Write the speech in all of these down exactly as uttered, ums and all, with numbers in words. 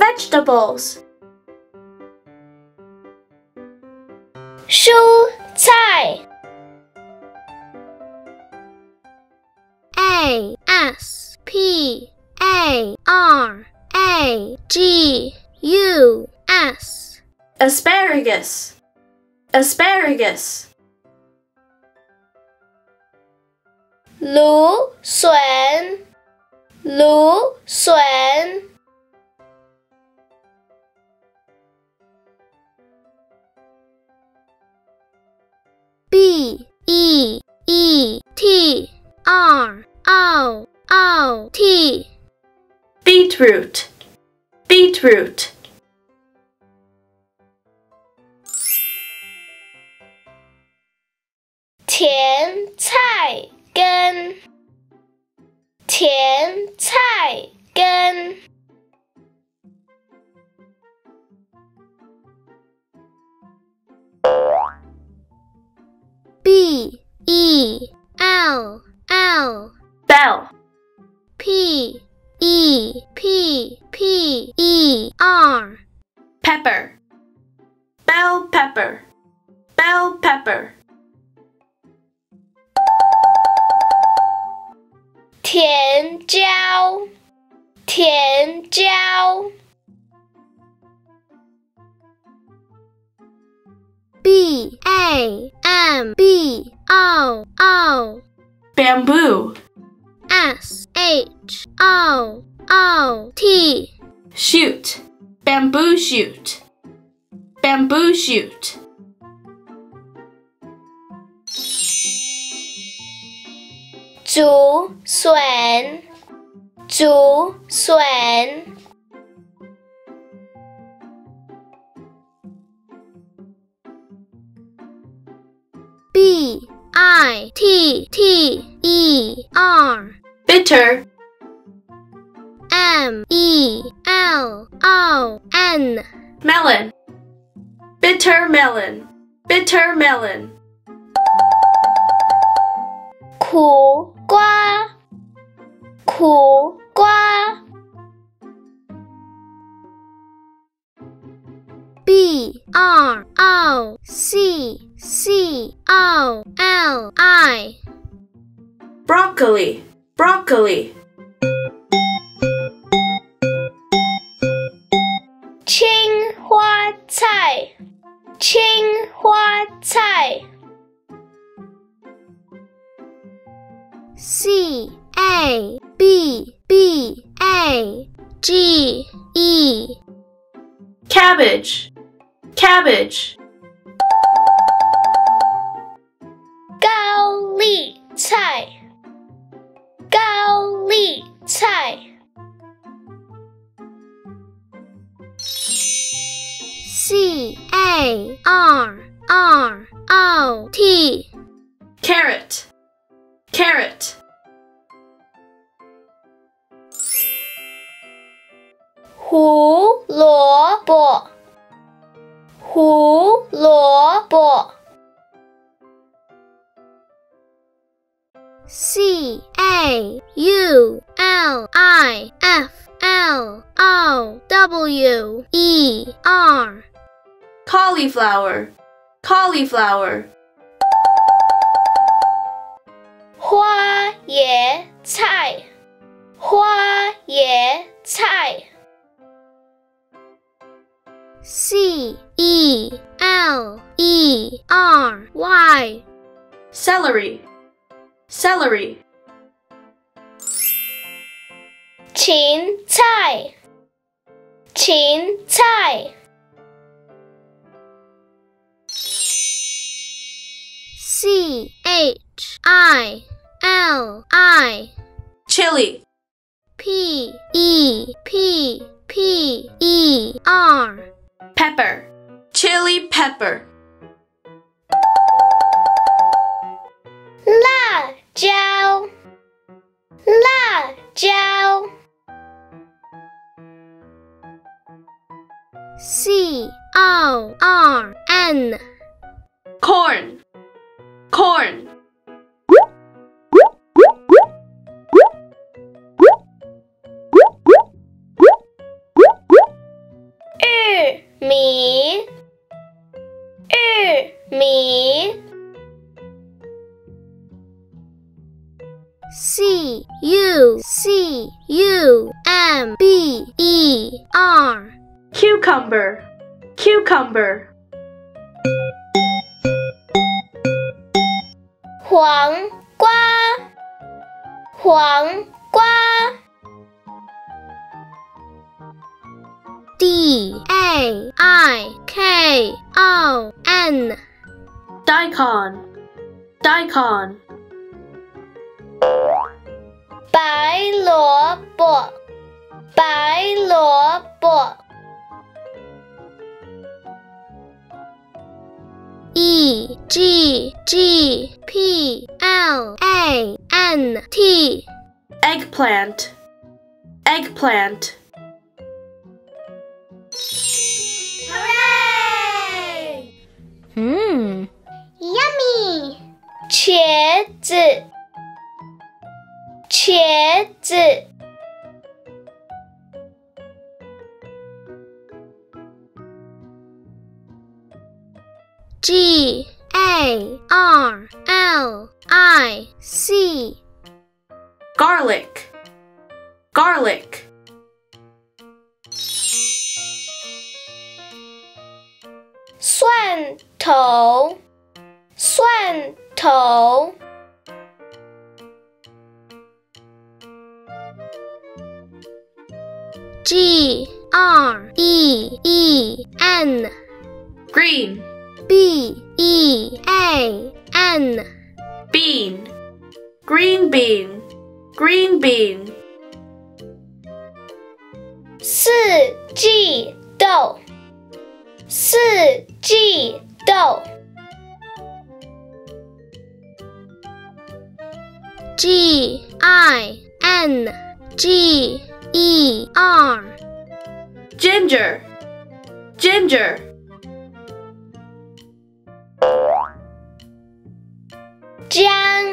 vegetables. 蔬菜 A S P A R A G U S Asparagus. Asparagus. 芦笋芦笋 B E E T R O O T Beetroot. Beetroot. 甜菜根甜菜根 B E L L Bell. P E P P E R Pepper. Bell pepper. Bell pepper. 甜椒甜椒 B A M B O O Bamboo. S H O O T Shoot. Bamboo shoot. Bamboo shoot. 竹笋竹笋 B I T T E R Bitter. M E L O N Melon. Bitter melon. Bitter melon. 苦瓜苦瓜 B R O C C O L I Broccoli. Broccoli. 青花菜青花菜 C A B B A G E Cabbage. Cabbage. 高丽菜高丽菜 C A R R O T Carrot. Carrot. 胡萝卜胡萝卜 C A U L I F L O W E R Cauliflower. Cauliflower. 花椰菜花椰菜 C E L E R Y Celery. Celery. 芹菜芹菜 C H I L I Chili. P E P P E R Pepper. Chili pepper. 辣椒辣椒 C O R N Corn. Corn. U C U M B E R. Cucumber, cucumber. 黄瓜，黄瓜。D A I K O N. Daikon, daikon. 白萝卜，白萝卜。E G G P L A N T. Eggplant, eggplant. Hooray! Mmm, yummy! 茄子，茄子。G A R L I C. Garlic, garlic. 蒜头，蒜头。G R E E N. Green, B E A N. bean, green bean, green bean. 四季豆，四季豆。G I N G E R. Ginger, ginger. 姜，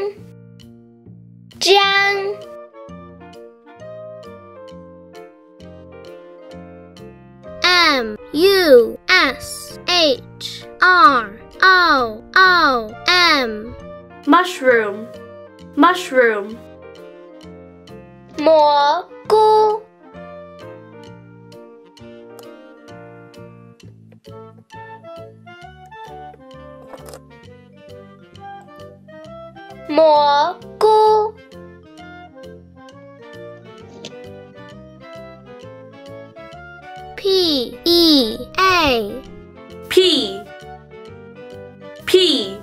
姜。M U S H R O O M. Mushroom, mushroom. 蘑菇，蘑菇。P E A. Pea, pea.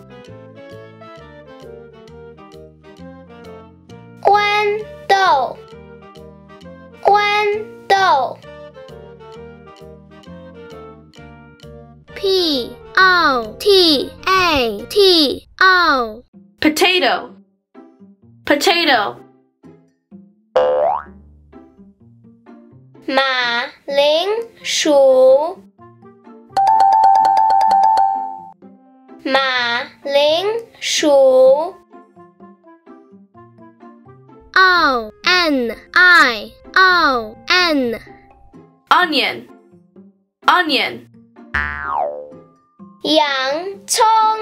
豌豆，豌豆。P O T A T O. Potato, potato. 马铃薯，马铃薯。O N I O N. Onion, onion. 洋葱，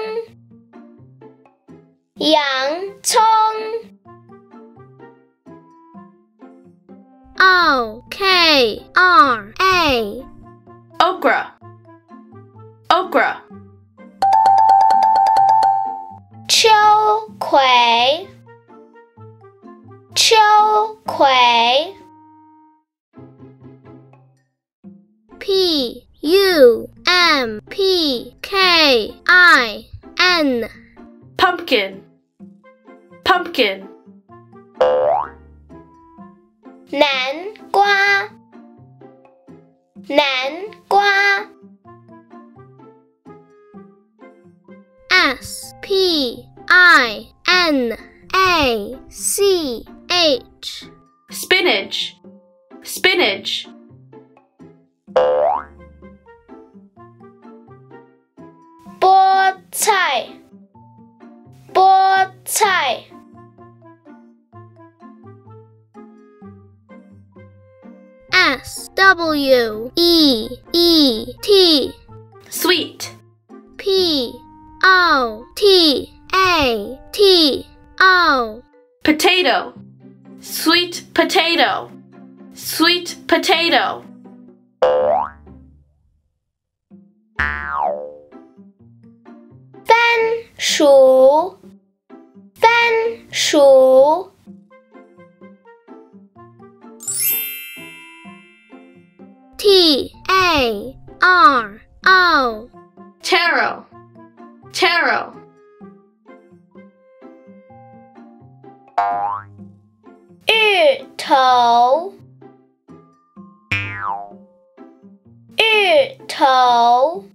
洋葱。O K R A. Okra, okra. 秋葵，秋葵。P U M P K I N. Pumpkin, pumpkin. 南瓜，南瓜。S P I N A C H. Spinach, spinach. 菠菜，菠菜。S W E E T. Sweet, P O T A T O. potato, Sweet potato. Sweet potato. 番薯，番薯。T A R O Taro. Taro. 芋头，芋头。